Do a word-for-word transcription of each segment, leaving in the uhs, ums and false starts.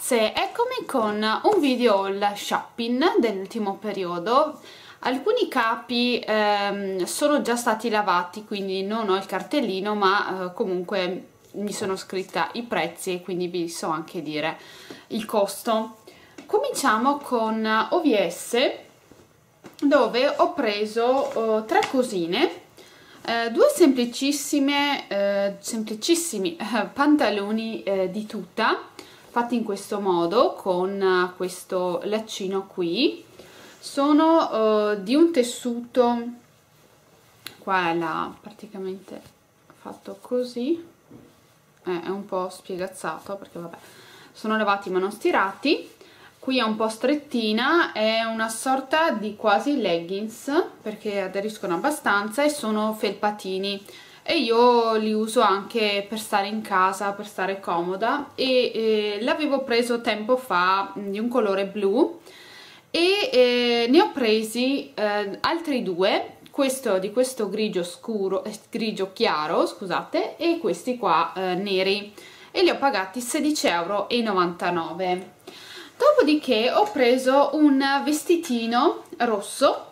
ragazze, eccomi con un video haul shopping dell'ultimo periodo. Alcuni capi ehm, sono già stati lavati, quindi non ho il cartellino, ma eh, comunque mi sono scritta i prezzi e quindi vi so anche dire il costo. Cominciamo con O V S, dove ho preso eh, tre cosine. Uh, due semplicissime, uh, semplicissimi uh, pantaloni uh, di tuta fatti in questo modo con uh, questo laccino qui. Sono uh, di un tessuto, qua è la, praticamente fatto così, eh, è un po' spiegazzato perché vabbè, sono lavati ma non stirati. Qui è un po' strettina, è una sorta di quasi leggings perché aderiscono abbastanza e sono felpatini e io li uso anche per stare in casa, per stare comoda, e eh, l'avevo preso tempo fa di un colore blu e eh, ne ho presi eh, altri due, questo di questo grigio scuro, eh, grigio chiaro, scusate, e questi qua eh, neri, e li ho pagati sedici e novantanove euro. Dopodiché ho preso un vestitino rosso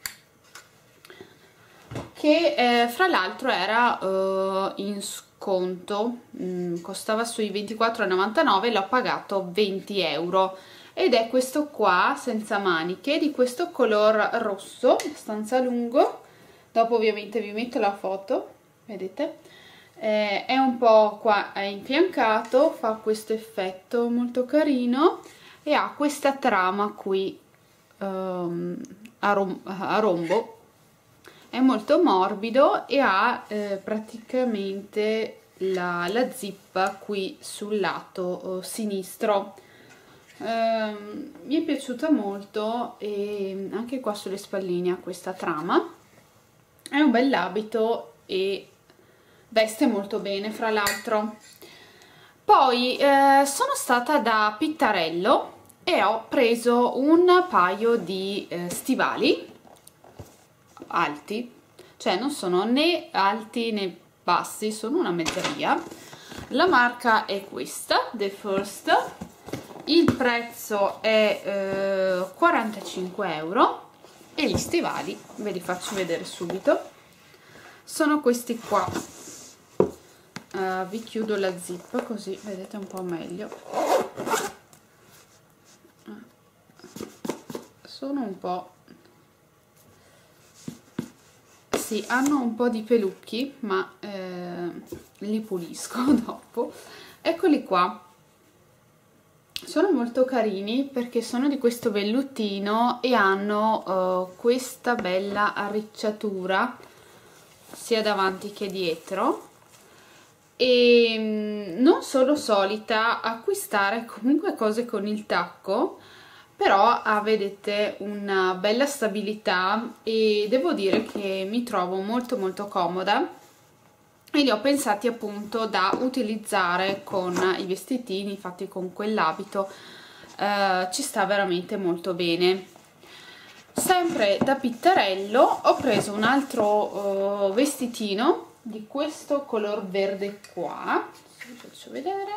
che eh, fra l'altro era eh, in sconto, mm, costava sui ventiquattro e novantanove, l'ho pagato venti euro, ed è questo qua senza maniche, di questo color rosso abbastanza lungo. Dopo ovviamente vi metto la foto, vedete, eh, è un po' qua è infiancato, fa questo effetto molto carino e ha questa trama qui um, a, rom a rombo, è molto morbido e ha eh, praticamente la, la zip qui sul lato uh, sinistro. Um, mi è piaciuta molto, e anche qua sulle spalline ha questa trama. È un bell'abito e veste molto bene, fra l'altro. Poi eh, sono stata da Pittarello e ho preso un paio di eh, stivali alti, cioè non sono né alti né bassi, sono una mezzeria. La marca è questa, The First, il prezzo è eh, quarantacinque euro e gli stivali ve li faccio vedere subito. Sono questi qua, uh, vi chiudo la zip così vedete un po' meglio. Sono un po', sì, hanno un po' di pelucchi, ma eh, li pulisco dopo. Eccoli qua, sono molto carini perché sono di questo vellutino e hanno uh, questa bella arricciatura sia davanti che dietro, e mh, non sono solita acquistare comunque cose con il tacco, però ha, vedete, una bella stabilità e devo dire che mi trovo molto molto comoda, e li ho pensati appunto da utilizzare con i vestitini fatti con quell'abito. Eh, ci sta veramente molto bene. Sempre da Pittarello ho preso un altro uh, vestitino di questo color verde qua, vi faccio vedere,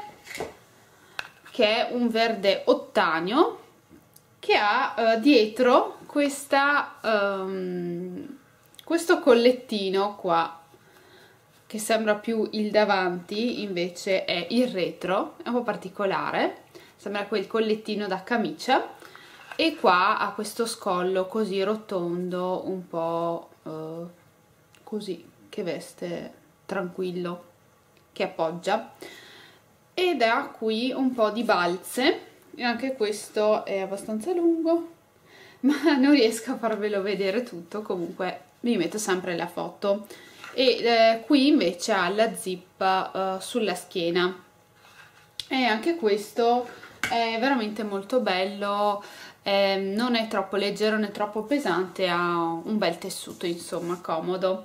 che è un verde ottanio, che ha uh, dietro questa, um, questo collettino qua, che sembra più il davanti, invece è il retro, è un po' particolare, sembra quel collettino da camicia, e qua ha questo scollo così rotondo, un po' uh, così, che veste tranquillo, che appoggia, ed ha qui un po' di balze. E anche questo è abbastanza lungo, ma non riesco a farvelo vedere tutto, comunque vi metto sempre la foto. E eh, qui invece ha la zip uh, sulla schiena, e anche questo è veramente molto bello, eh, non è troppo leggero né troppo pesante, ha un bel tessuto, insomma, comodo.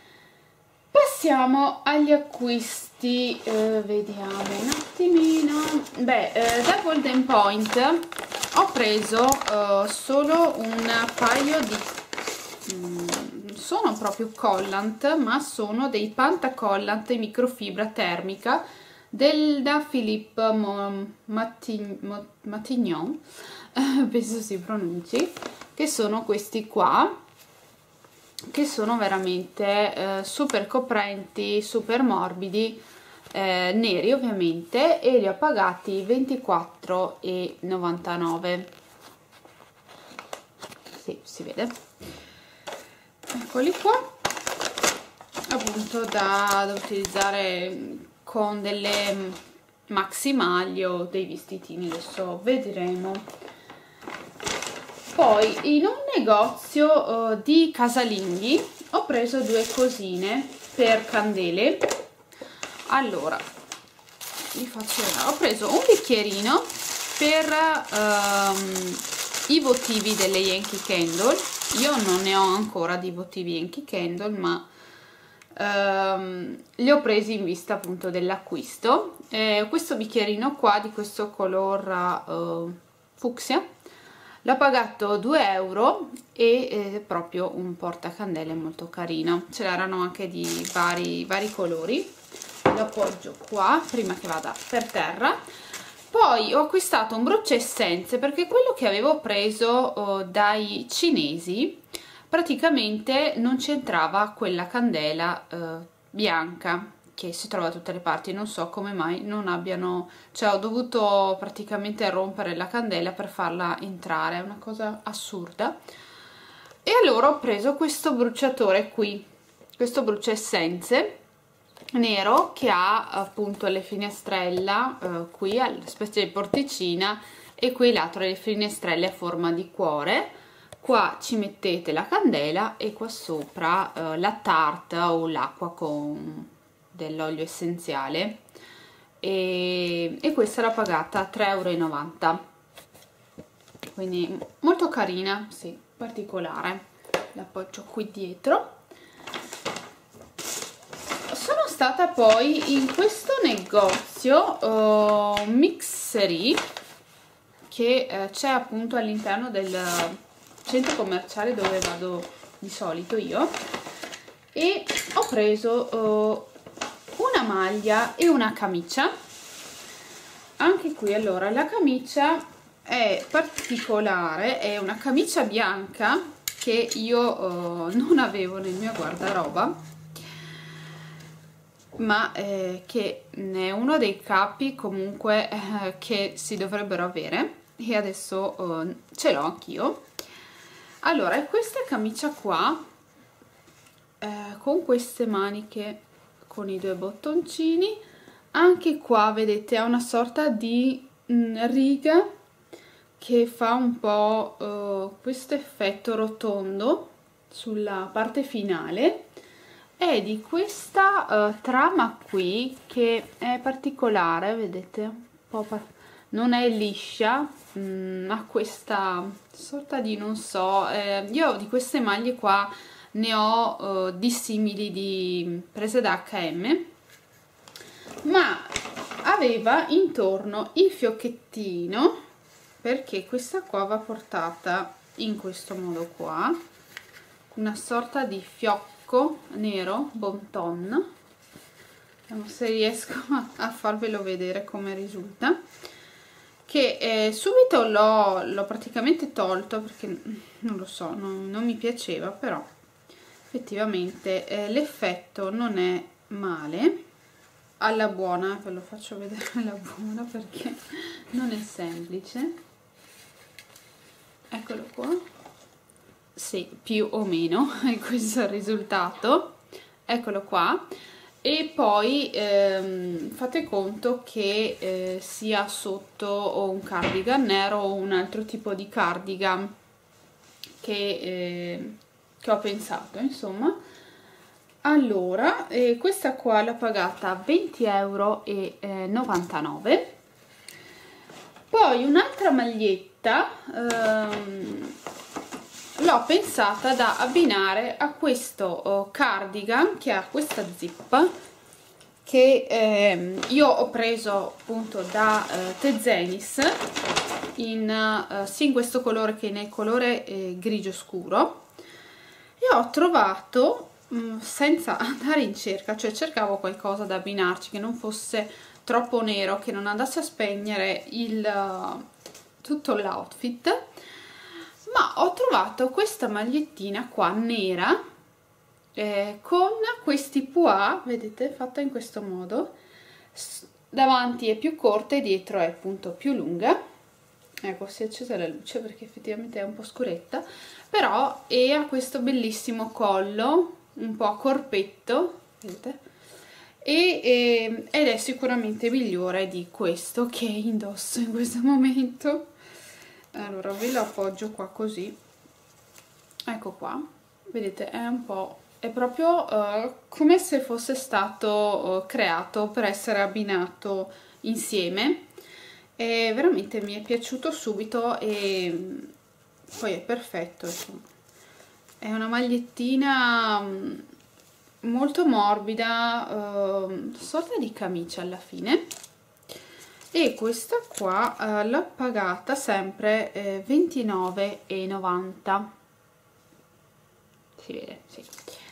Passiamo agli acquisti, eh, vediamo un attimino. Beh, eh, da Golden Point ho preso eh, solo un paio di, mm, sono proprio collant, ma sono dei pantacollant in microfibra termica, del, da Philippe Matignon, penso si pronunci, che sono questi qua, che sono veramente eh, super coprenti, super morbidi, eh, neri ovviamente, e li ho pagati ventiquattro e novantanove. Sì, si vede. Eccoli qua, appunto da, da utilizzare con delle maxi maglie o dei vestitini, adesso vedremo. Poi in un negozio uh, di casalinghi ho preso due cosine per candele. Allora, vi faccio vedere. Ho preso un bicchierino per um, i votivi delle Yankee Candle. Io non ne ho ancora di votivi Yankee Candle, ma um, li ho presi in vista appunto dell'acquisto. Eh, questo bicchierino qua di questo color uh, fucsia l'ho pagato due euro e è proprio un portacandele molto carino. Ce l'erano anche di vari, vari colori. Lo appoggio qua prima che vada per terra. Poi ho acquistato un bruciaessenze, perché quello che avevo preso oh, dai cinesi praticamente non c'entrava quella candela eh, bianca che si trova da tutte le parti. Non so come mai non abbiano, cioè ho dovuto praticamente rompere la candela per farla entrare, è una cosa assurda. E allora ho preso questo bruciatore qui, questo bruciaessenze nero, che ha appunto le finestrella eh, qui alla specie di porticina, e qui lato le finestrelle a forma di cuore. Qua ci mettete la candela e qua sopra eh, la tarte o l'acqua con dell'olio essenziale, e, e questa l'ho pagata tre euro e novanta, quindi molto carina, sì, particolare. L'appoggio qui dietro. Sono stata poi in questo negozio uh, Mixery, che uh, c'è appunto all'interno del centro commerciale dove vado di solito io, e ho preso uh, una maglia e una camicia. Anche qui allora la camicia è particolare, è una camicia bianca che io uh, non avevo nel mio guardaroba, ma eh, che è uno dei capi comunque eh, che si dovrebbero avere, e adesso uh, ce l'ho anch'io. Allora, è questa camicia qua eh, con queste maniche con i due bottoncini. Anche qua vedete ha una sorta di mh, riga che fa un po' uh, questo effetto rotondo sulla parte finale. È di questa uh, trama qui che è particolare, vedete, un po' non è liscia, mh, ha questa sorta di, non so, eh, io di queste maglie qua ne ho uh, di simili di prese da acca emme, ma aveva intorno il fiocchettino, perché questa qua va portata in questo modo qua, una sorta di fiocco nero bon ton. Vediamo se riesco a farvelo vedere come risulta, che eh, subito l'ho praticamente tolto perché non lo so, non, non mi piaceva, però effettivamente eh, l'effetto non è male. Alla buona, ve lo faccio vedere alla buona perché non è semplice. Eccolo qua, sì, più o meno è questo il risultato, eccolo qua. E poi ehm, fate conto che eh, sia sotto o un cardigan nero o un altro tipo di cardigan che, eh, che ho pensato, insomma. Allora, eh, questa qua l'ho pagata venti euro e novantanove. Poi un'altra maglietta ehm, l'ho pensata da abbinare a questo oh, cardigan che ha questa zip, che ehm, io ho preso appunto da eh, Tezenis in, eh, sia in questo colore che nel colore eh, grigio scuro, e ho trovato mh, senza andare in cerca, cioè cercavo qualcosa da abbinarci che non fosse troppo nero che non andasse a spegnere il, tutto l'outfit, ma ho trovato questa magliettina qua nera eh, con questi pois, vedete, fatta in questo modo, davanti è più corta e dietro è appunto più lunga. Ecco, si è accesa la luce perché effettivamente è un po' scuretta, però e ha questo bellissimo collo un po' a corpetto, vedete? E, e, ed è sicuramente migliore di questo che indosso in questo momento. Allora ve lo appoggio qua così, ecco qua, vedete, è un po', è proprio uh, come se fosse stato uh, creato per essere abbinato insieme, e veramente mi è piaciuto subito e poi è perfetto, insomma. È una magliettina molto morbida, uh, sorta di camicia alla fine, e questa qua uh, l'ho pagata sempre eh, ventinove e novanta, si vede, sì.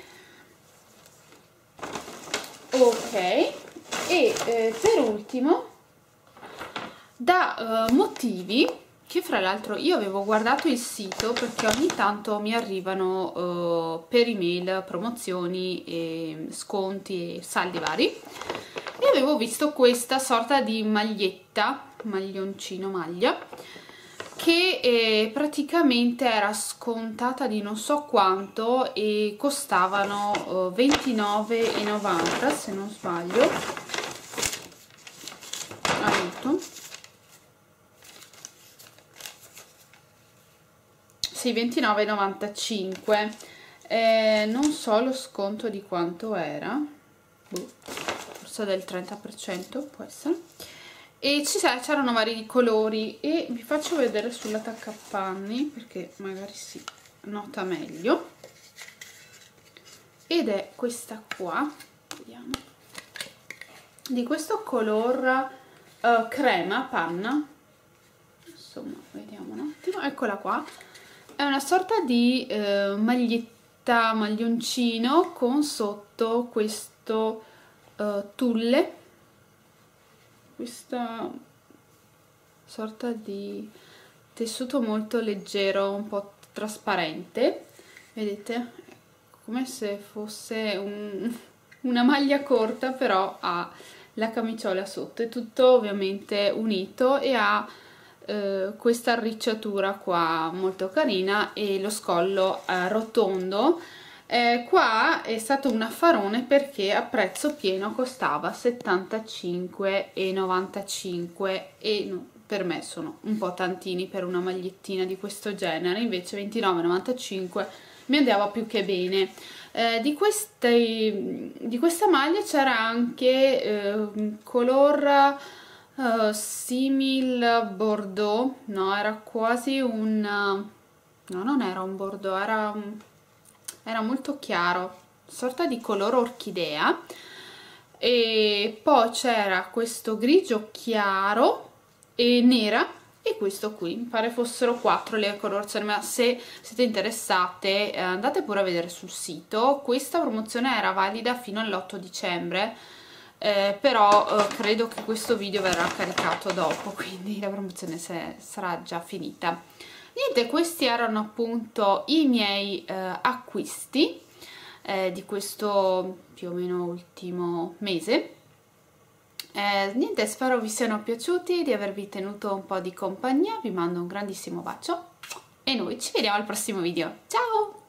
Ok, e eh, per ultimo, da uh, Motivi, che fra l'altro io avevo guardato il sito perché ogni tanto mi arrivano uh, per email promozioni e sconti e saldi vari, e avevo visto questa sorta di maglietta, maglioncino maglia, che eh, praticamente era scontata di non so quanto e costavano uh, ventinove e novanta se non sbaglio. Aiuto. Sì, ventinove e novantacinque. Eh, non so lo sconto di quanto era, boh, forse del trenta per cento può essere, e ci c'erano vari colori, e vi faccio vedere sull'attaccapanni perché magari si nota meglio, ed è questa qua, vediamo, di questo color uh, crema panna, insomma vediamo un attimo, eccola qua. È una sorta di eh, maglietta, maglioncino con sotto questo eh, tulle, questa sorta di tessuto molto leggero, un po' trasparente, vedete? Come se fosse un, una maglia corta, però ha la camiciola sotto, è tutto ovviamente unito e ha Uh, questa arricciatura qua molto carina e lo scollo uh, rotondo. Eh, qua è stato un affarone perché a prezzo pieno costava settantacinque e novantacinque, e no, per me sono un po' tantini per una magliettina di questo genere, invece ventinove e novantacinque mi andava più che bene. Eh, di, queste, di questa maglia c'era anche eh, color Uh, simil bordeaux, no, era quasi un, no, non era un bordeaux, era, un, era molto chiaro, sorta di color orchidea, e poi c'era questo grigio chiaro e nera, e questo qui, mi pare fossero quattro le colorazioni, ma se siete interessate eh, andate pure a vedere sul sito. Questa promozione era valida fino all'otto dicembre. Eh, però eh, credo che questo video verrà caricato dopo, quindi la promozione se, sarà già finita. Niente, questi erano appunto i miei eh, acquisti eh, di questo più o meno ultimo mese. Eh, niente, spero vi siano piaciuti, di avervi tenuto un po' di compagnia, vi mando un grandissimo bacio e noi ci vediamo al prossimo video. Ciao!